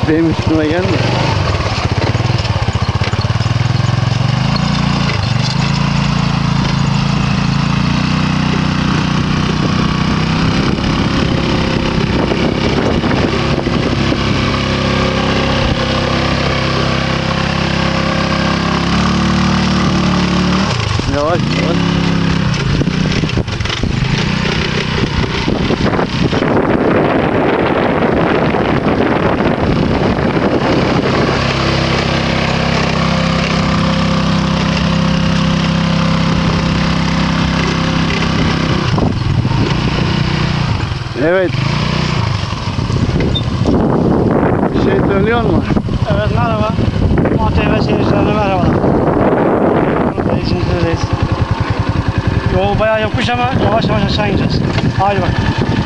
Benim üstüme gelme. Yavaş yavaş. Evet. Bir şey söylüyor mu? Evet, merhaba. ATV seyircilerine merhabalar. İzmir'deyiz. Yol bayağı yokuş ama yavaş yavaş aşağı ineceğiz. Haydi bakalım.